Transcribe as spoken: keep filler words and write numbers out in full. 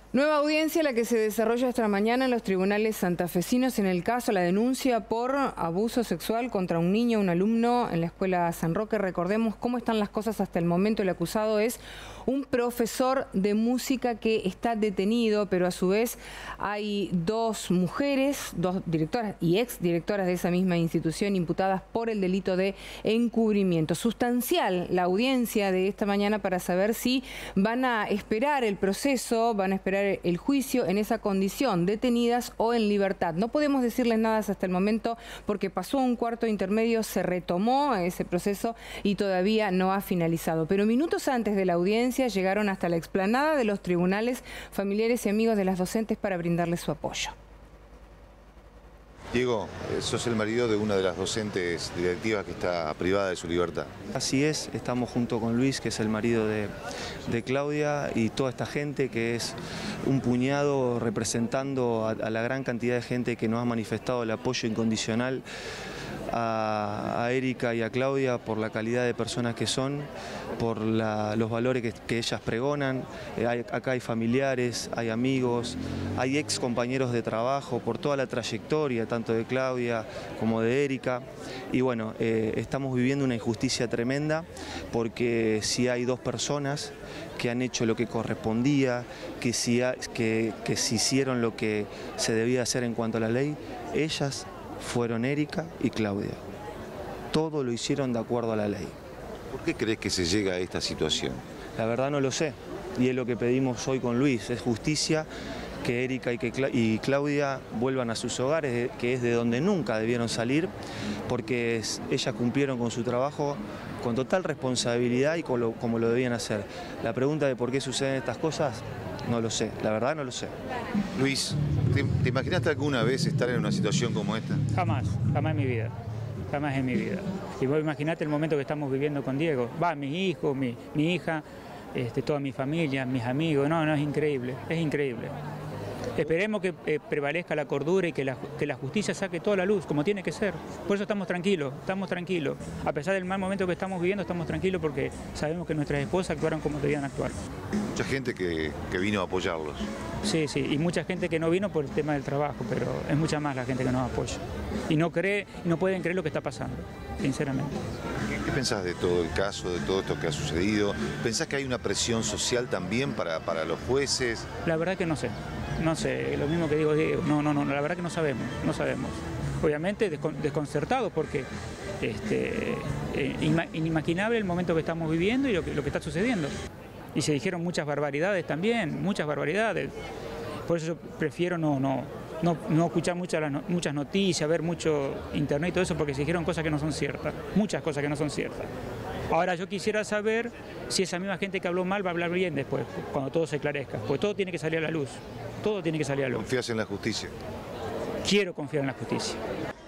Nueva audiencia la que se desarrolla esta mañana en los tribunales santafesinos en el caso la denuncia por abuso sexual contra un niño, un alumno en la escuela San Roque. Recordemos cómo están las cosas hasta el momento. El acusado es un profesor de música que está detenido, pero a su vez hay dos mujeres, dos directoras y ex directoras de esa misma institución imputadas por el delito de encubrimiento. Sustancial la audiencia de esta mañana para saber si van a esperar el proceso, van a esperar el juicio en esa condición, detenidas o en libertad. No podemos decirles nada hasta el momento porque pasó un cuarto intermedio, se retomó ese proceso y todavía no ha finalizado. Pero minutos antes de la audiencia llegaron hasta la explanada de los tribunales familiares y amigos de las docentes para brindarles su apoyo. Diego, sos el marido de una de las docentes directivas que está privada de su libertad. Así es, estamos junto con Luis, que es el marido de, de Claudia, y toda esta gente que es un puñado representando a, a la gran cantidad de gente que nos ha manifestado el apoyo incondicional a, a Erika y a Claudia por la calidad de personas que son, por la, los valores que, que ellas pregonan. Eh, hay, acá hay familiares, hay amigos, hay ex compañeros de trabajo, por toda la trayectoria, tanto de Claudia como de Erika. Y bueno, eh, estamos viviendo una injusticia tremenda porque si hay dos personas que han hecho lo que correspondía, que si, ha, que, que si hicieron lo que se debía hacer en cuanto a la ley, ellas fueron Erika y Claudia. Todo lo hicieron de acuerdo a la ley. ¿Por qué crees que se llega a esta situación? La verdad no lo sé, y es lo que pedimos hoy con Luis, es justicia, que Erika y, que Cla y Claudia vuelvan a sus hogares, que es de donde nunca debieron salir, porque es, ellas cumplieron con su trabajo con total responsabilidad y con lo, como lo debían hacer. La pregunta de por qué suceden estas cosas, no lo sé, la verdad no lo sé. Luis, ¿te, te imaginaste alguna vez estar en una situación como esta? Jamás, jamás en mi vida, jamás en mi vida. Y vos imaginate el momento que estamos viviendo con Diego. Va, mis hijos, mi, mi hija, este, toda mi familia, mis amigos. No, no, es increíble, es increíble. Esperemos que eh, prevalezca la cordura y que la, que la justicia saque toda la luz, como tiene que ser. Por eso estamos tranquilos, estamos tranquilos. A pesar del mal momento que estamos viviendo, estamos tranquilos porque sabemos que nuestras esposas actuaron como debían actuar. Mucha gente que, que vino a apoyarlos. Sí, sí, y mucha gente que no vino por el tema del trabajo, pero es mucha más la gente que nos apoya. Y no cree, no pueden creer lo que está pasando, sinceramente. ¿Qué, qué pensás de todo el caso, de todo esto que ha sucedido? ¿Pensás que hay una presión social también para, para los jueces? La verdad que no sé. No sé, lo mismo que digo Diego, no, no, no, la verdad que no sabemos, no sabemos. Obviamente desconcertados porque este, eh, inimaginable el momento que estamos viviendo y lo que, lo que está sucediendo. Y se dijeron muchas barbaridades también, muchas barbaridades. Por eso yo prefiero no, no, no, no escuchar muchas, muchas noticias, ver mucho internet y todo eso, porque se dijeron cosas que no son ciertas, muchas cosas que no son ciertas. Ahora yo quisiera saber si esa misma gente que habló mal va a hablar bien después, cuando todo se esclarezca, porque todo tiene que salir a la luz, todo tiene que salir a la luz. ¿Confías en la justicia? Quiero confiar en la justicia.